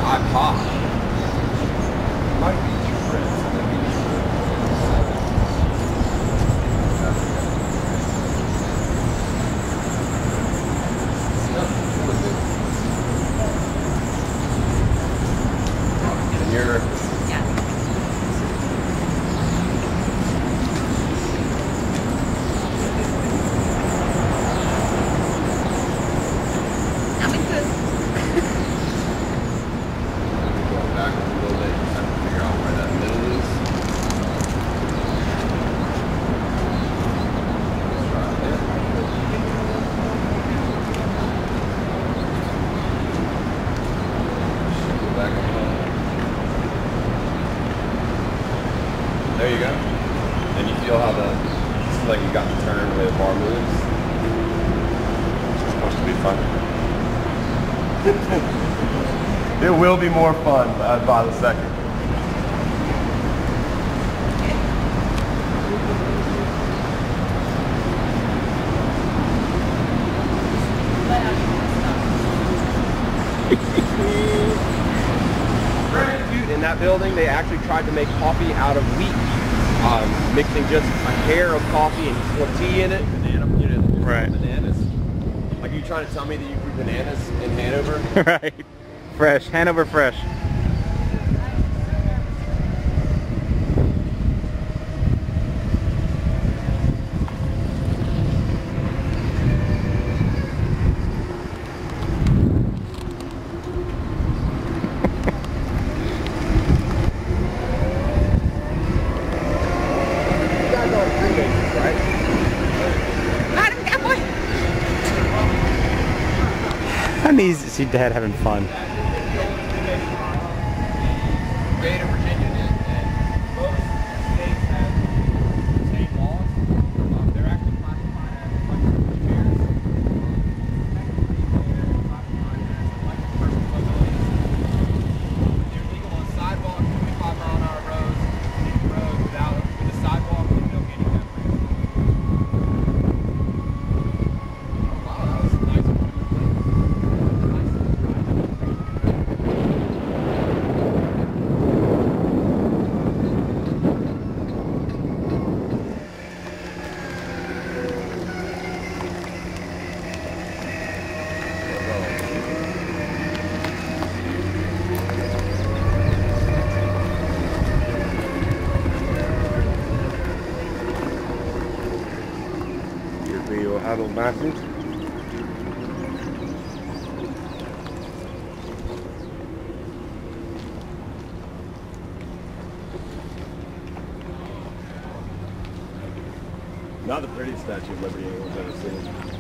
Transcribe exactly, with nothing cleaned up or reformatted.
I pop. Might be your friends. And you're... Yeah. I'm good. Going back a little bit, just have to figure out where that middle is. Right there. Go back up. There you go. And you feel how the, it's like you got the turn where the bar moves. It's supposed to be fun. It will be more fun uh, by the second. In that building, they actually tried to make coffee out of wheat, um, mixing just a hair of coffee and you pour tea in it. Banana, you know, right. Bananas. Like, you trying to tell me that you grew bananas in Hanover? Right. Fresh. Hanover fresh. I need to see Dad having fun. Your huddle bathroom. Not the prettiest Statue of Liberty anyone's ever seen.